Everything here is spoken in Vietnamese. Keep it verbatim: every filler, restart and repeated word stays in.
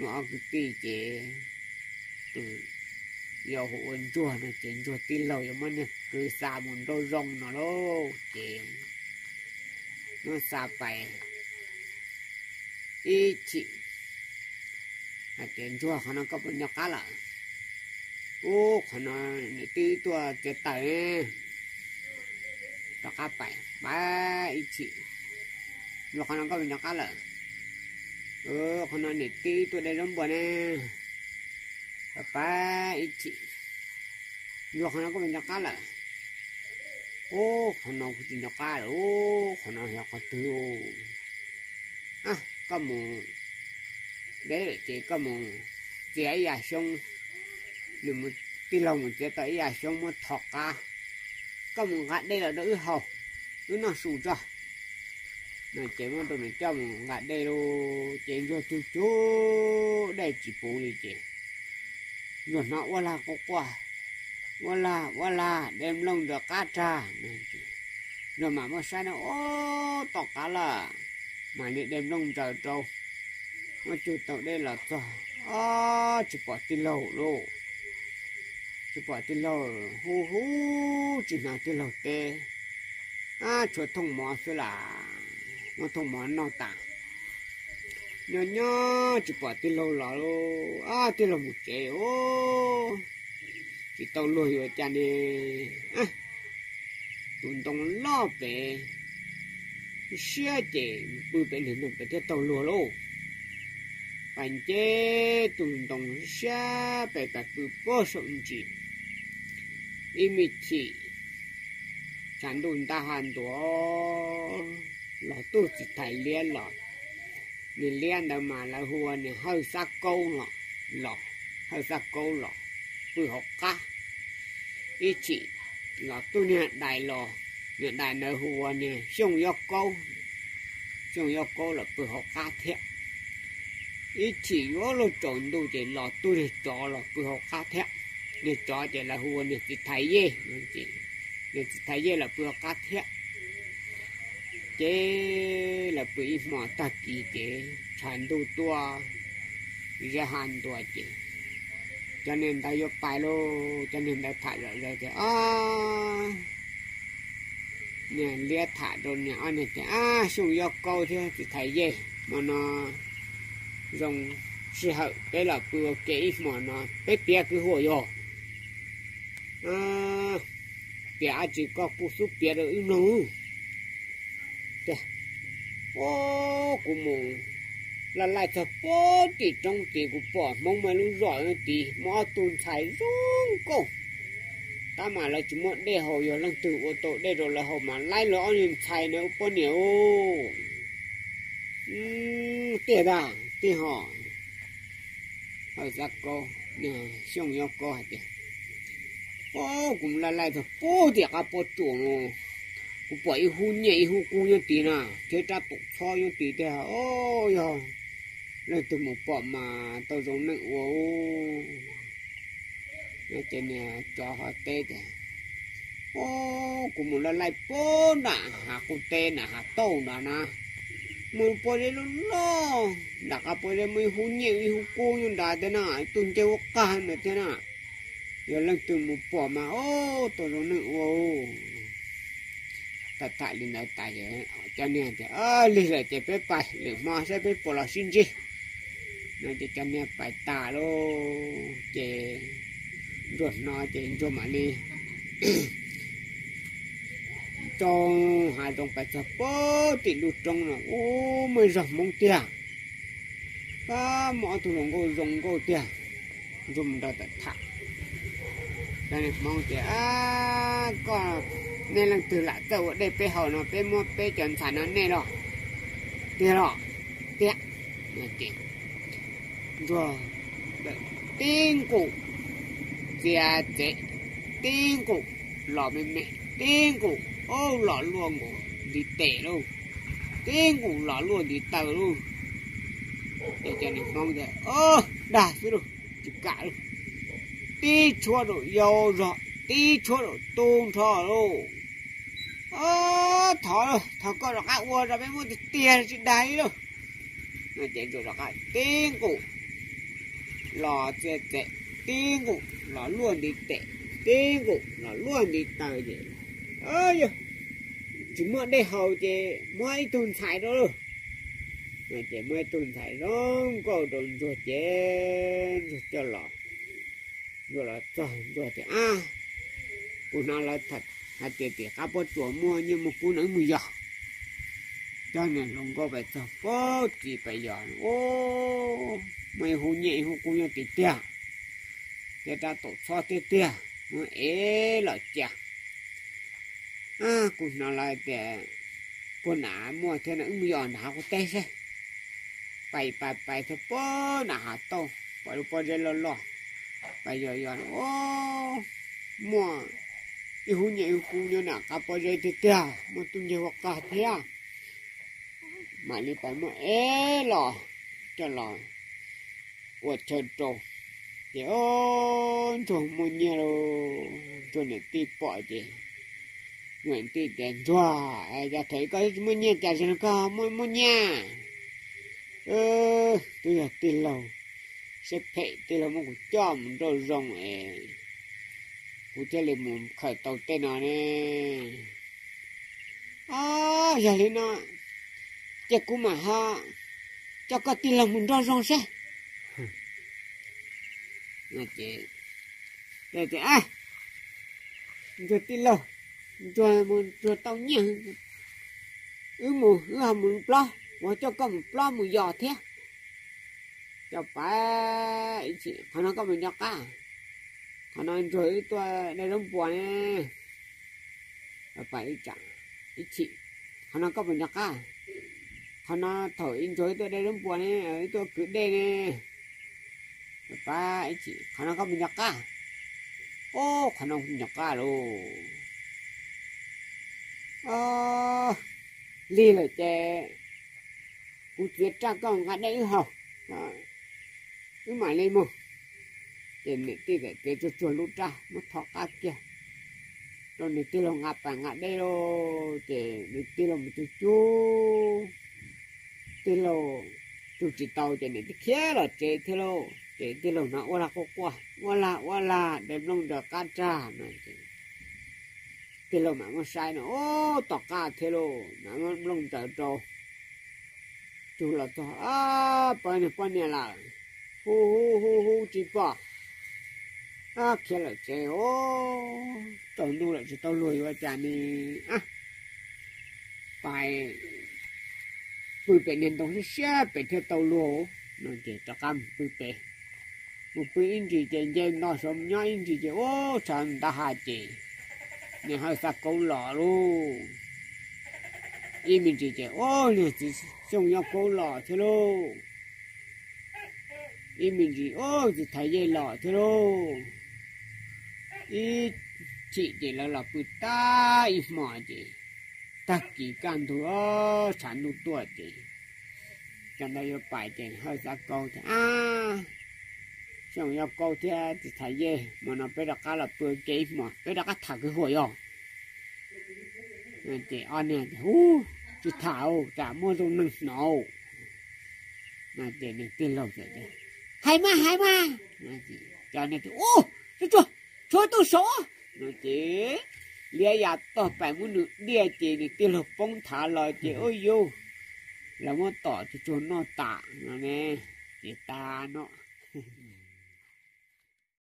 mà cái tí chế từ giờ hộ ơn chùa nó chế chùa tí lâu mà nè cứ xa muốn đôi rong nó đâu chế nó xa phải ý chị à chế chùa họ nó có bên nhau cá là ô họ nó tí tua chế tẩy đó cá phải ba ý chị lúc họ nó có bên nhau cá là ừ họ nó nè tí tua đây lắm bữa nè ba ít chị lúc họ nó có bên nhau cá là ô họ nó cũng nhau cá là ô họ nó học từ ô à có một đấy là chỉ có một chỉ ấy à xong nhưng mà tí lâu một chỉ tới à xong một thọ cá có một gạt đây là đỡ hầu nó nó sụt ra nó chỉ muốn tụi mình cho một gạt đây luôn chỉ cho chú chú đây chỉ phụ đi chị rồi nó qua là có qua qua là qua là đem lông được cá trà rồi mà mới sai nó ô tọt cá là mà để đem lông chờ trâu mà chú tàu đây là cho à chỉ bỏ tí lâu luôn chỉ bỏ tí lâu hu hu chỉ nào tí lâu tê à chuột thông mỏ xưa là nó thông mỏ nó tàng nhỏ nhỏ chỉ bỏ tí lâu lọ luôn à tí lâu một chế ô chỉ tao lùi vào cha đi à tụi tông lo về xe chế bự bên hình bên thế tao lùa luôn bạn chế tụi tông xe về cả bự bó sụng chỉ im chỉ chẳng đun ta hoàn đó là tôi chỉ thấy liên rồi nên liên đâu mà là hùa này hơi sắc câu lọ lọ hơi sắc câu lọ bự học cá ý chị là tôi nhận đại lọ nhận đại nơi hùa này xong do câu xong do câu là bự học cá thiệt ý chị có lô trộn tôi chỉ lọ tôi để cho là bự học cá thiệt để cho chỉ là hùa này chỉ thấy gì chị để thấy gì là bự học cá thiệt chế là bị mỏ tắc kỳ chế sản đồ tua ra hàng tua chế cho nên ta vô bài lô cho nên ta thả rồi rồi thì à nè lia thả rồi nè anh này thì à xuống vô câu thế thì thấy gì mà nó dùng sự hậu cái là vừa kỹ mà nó bé bé cứ hồi vô à bé chỉ có cú súp bé rồi nữa ô của mù là lại thật bố thì trong thì của bỏ mong mà luôn giỏi thì mò tuôn thái rung cô ta mà là chỉ muốn để hồ rồi lần từ ô tô đây rồi là hồ mà lại lõ nhìn thái nữa bao nhiêu tiền à tiền họ hỏi ra cô nè xong nhau cô hả tiền ô cũng là lại thật bố thì cả bố chuồng cô bỏ ý hôn nhẹ ý hôn cô như tí nà chế ra tục cho như tí thế hả ôi hả rồi từ một bỏ mà tao giống nặng ô nó trên này cho họ tê thế ô cô muốn là lại bố nà hả cô tê nà hả tâu nà nà mình bỏ đi luôn lo đã cả bỏ đi mình hôn nhẹ ý hôn cô như đã thế nà tuần chơi vô cả nữa thế nà giờ lần từ một bỏ mà ô tao giống nặng ô ta tại lên đây tại vậy cho nên thì ơ lên là chỉ phải bài lửa mò sẽ phải bỏ lò xin gì nó chỉ cho nên bài tà lô chỉ ruột nó chỉ cho mà đi trong hai trong bài tập bố thì đụt trong là ô mới rầm mông tiền có mọi thứ lòng cô dùng cô tiền dùng ra tận thẳng đây này mong tiền à có nên là từ lại tàu đây pe hậu nó pe mua pe chuẩn sản nó nè đó tiền đó tiền này tiền rồi tiền cụ tiền tệ tiền cụ lọ mẹ mẹ tiền cụ ô lọ luôn của đi tệ luôn tiền cụ lọ luôn đi tàu luôn để cho nên mong thế ơ đã chứ đâu chỉ cả luôn tí chua rồi dầu rồi tí chua rồi tôm thò luôn ơ thò rồi thò có được cái uo rồi mới mua tiền chị đấy đâu nó chạy rồi được cái tiền cụ lò chế tệ tiếng cũng lò luôn đi tệ tiếng cũng lò luôn đi tờ gì ơi chỉ muốn đây hầu chế mấy tuần thải đó rồi mà chế mấy tuần thải đó có đồn rồi chế rồi cho lò rồi là cho rồi thì à cô nói là thật hạt chế chế cá bớt chùa mua nhưng mà cô nói mùi giọt cho nên không có phải cho có chỉ phải giọt ô mày hú nhẹ hú cô nhớ tí tia để ta tổ cho tí tia nó ế là chả à cô nói là để cô nã mua thế nó mùi giọt nào có té xe phải phải phải thôi bố nã hạt tô phải lúc bố dây lo lo phải giờ giọt ô mua ihu nhẹ ihu nhớ nè cà phê dây thì tia mà tôi nhớ hoặc cả thế à mà đi phải mà ế lò cho lò quật chơi trâu thì ôn trâu mua nhiều cho nên ti bỏ gì nguyện ti đèn choa ai ra thấy có mua nhiều trả cho nó mua mua nhà ơ tôi là ti lâu sẽ phải ti lâu một cho một đôi rồng ấy cô chơi lên một khởi tàu tên nào nè à giờ lên nó chắc cũng mà ha cho có tiền lòng mình ra rong xe nè chị để chị à cho tiền lòng cho một cho tao nhỉ ứ mù ứ hầm một plo và cho có một plo một giò thế cho phải chị họ nói có mình nhóc à họ nói rồi tôi đây đóng buồn nè phải chẳng ít chị họ nói có mình nhắc à họ nói thổi rồi tôi đây đóng buồn nè ở tôi cứ đây nè phải chị họ nói có mình nhắc à ô họ nói nhắc à luôn ờ li là chè cụ chuyện cha con ngã đấy hả cứ mãi lên một tiền này tiền để tiền cho chuồn lút ra nó thọ cá kia rồi này tiền lòng ngạp phải ngạp đây rồi để này tiền lòng một chút chú tiền lòng chú chỉ tàu để này cái kia là chế thế lo để tiền lòng nó qua là có qua qua là qua là để lòng được cá tra này tiền lòng mà nó sai nó ô tọt cá thế lo nó lòng trở trâu chú là cho à bao nhiêu bao nhiêu là hu hu hu hu chỉ bỏ à kia là chơi ô tao nuôi lại cho tao lùi vào trà này à phải bự bể nên tao sẽ bể theo tao lùa nó chỉ cho cam bự bể một bự in chỉ chơi chơi nó sống nhoi in chỉ chơi ô chẳng ta hà chỉ nên hơi sạc câu lọ luôn in mình chỉ chơi ô này chỉ xong nhau câu lọ thế luôn in mình chỉ ô chỉ thấy dây lọ thế luôn ý chị chỉ là là bự ta ít mà chị ta chỉ cần thôi sản đủ tuổi chị cho nên yêu bài chị hơi ra câu thì à xong yêu câu thì thì thấy gì mà nó bây giờ cá là bự chị mà bây giờ cá thả cái hồi rồi chị ăn nè hú chị thảo chả mua dùng nâng nấu là chị này tiền lâu rồi hay mà hay mà cho nên thì ô cho cho cho tôi số nói chị lia ya to phải muốn được lia chị thì tiêu lộc phong thả lời chị ơi vô là muốn tỏ cho cho nó tạ nè chị ta nó